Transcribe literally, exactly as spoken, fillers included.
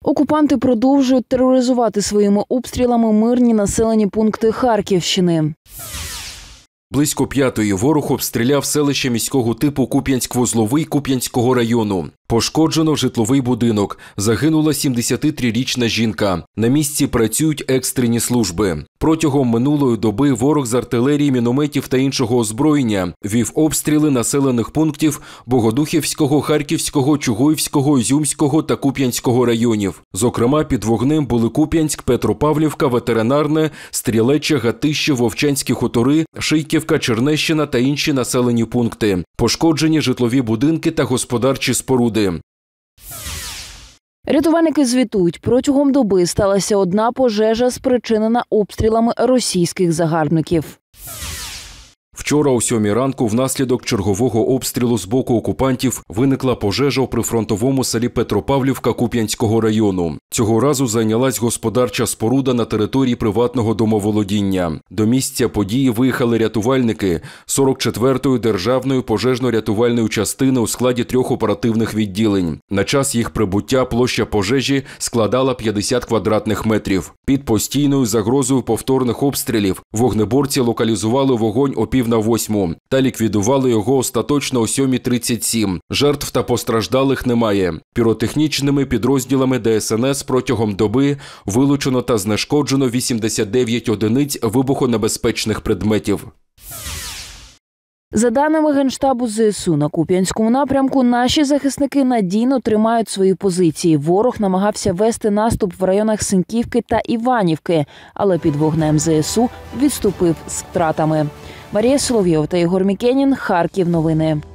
Окупанти продовжують тероризувати своїми обстрілами мирні населені пункти Харківщини. Близько п'ятої ворог обстріляв селище міського типу Куп'янськ-Вузловий Куп'янського району. Пошкоджено житловий будинок. Загинула сімдесятитрирічна жінка. На місці працюють екстрені служби. Протягом минулої доби ворог з артилерії, мінометів та іншого озброєння вів обстріли населених пунктів Богодухівського, Харківського, Чугуївського, Ізюмського та Куп'янського районів. Зокрема, під вогнем були Куп'янськ, Петропавлівка, Ветеринарне, Стрілече, Гатище, Вовчанські хутори, Шийківка, Чернещина та інші населені пункти. Пошкоджені житлові будинки та господарчі споруди. Рятувальники звітують, протягом доби сталася одна пожежа, спричинена обстрілами російських загарбників. Вчора о сьомій ранку внаслідок чергового обстрілу з боку окупантів виникла пожежа у прифронтовому селі Петропавлівка Куп'янського району. Цього разу зайнялась господарча споруда на території приватного домоволодіння. До місця події виїхали рятувальники сорок четвертої державної пожежно-рятувальної частини у складі трьох оперативних відділень. На час їх прибуття площа пожежі складала п'ятдесят квадратних метрів. Під постійною загрозою повторних обстрілів вогнеборці локалізували вогонь о пів на восьму та ліквідували його остаточно о сьомій тридцять сім. Жертв та постраждалих немає. Піротехнічними підрозділами Де Ес Ен Ес протягом доби вилучено та знешкоджено вісімдесят дев'ять одиниць вибухонебезпечних предметів. За даними Генштабу Зе Ес У, на Куп'янському напрямку наші захисники надійно тримають свої позиції. Ворог намагався вести наступ в районах Синьківки та Іванівки, але під вогнем Зе Ес У відступив з втратами. Марія Соловйова та Ігор Мікенін. Харків. Новини.